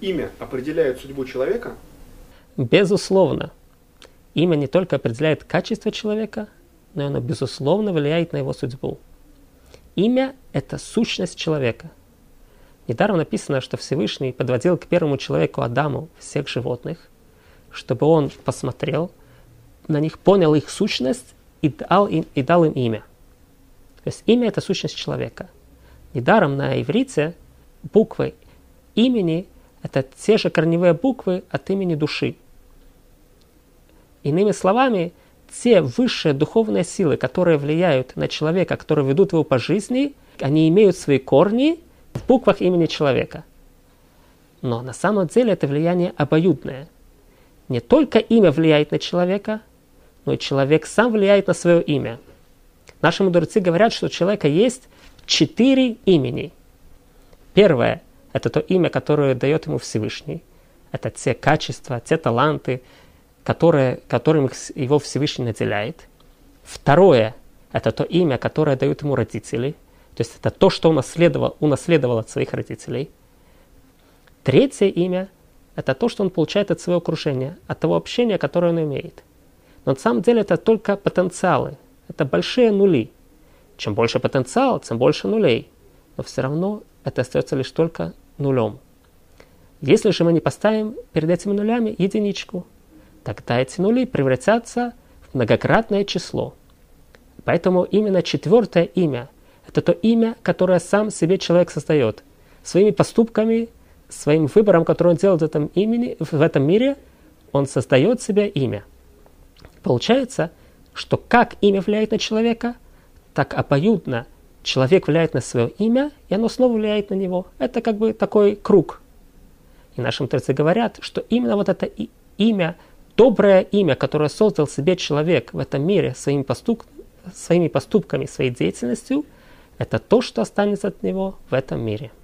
имя определяет судьбу человека? Безусловно. Имя не только определяет качество человека, но оно, безусловно, влияет на его судьбу. Имя – это сущность человека. Недаром написано, что Всевышний подводил к первому человеку Адаму всех животных, чтобы он посмотрел на них, понял их сущность и дал им имя. То есть имя – это сущность человека. Недаром на иврите буквы имени – это те же корневые буквы от имени души. Иными словами, те высшие духовные силы, которые влияют на человека, которые ведут его по жизни, они имеют свои корни в буквах имени человека. Но на самом деле это влияние обоюдное. Не только имя влияет на человека, но и человек сам влияет на свое имя. Наши мудрецы говорят, что у человека есть 4 имени. Первое – это то имя, которое дает ему Всевышний. Это те качества, те таланты, которым его Всевышний наделяет. Второе – это то имя, которое дают ему родители. То есть это то, что он унаследовал от своих родителей. Третье имя – это то, что он получает от своего окружения, от того общения, которое он имеет. Но на самом деле это только потенциалы. Это большие нули. Чем больше потенциал, тем больше нулей. Но все равно это остается лишь только нулем. Если же мы не поставим перед этими нулями единичку, тогда эти нули превратятся в многократное число. Поэтому именно 4-е имя – это то имя, которое сам себе человек создает. Своими поступками, своим выбором, который он делает в этом мире, он создает себе имя. Получается, что как имя влияет на человека, так обоюдно человек влияет на свое имя, и оно снова влияет на него. Это как бы такой круг. И наши мудрецы говорят, что именно вот это имя, доброе имя, которое создал себе человек в этом мире своими поступками, своей деятельностью, это то, что останется от него в этом мире.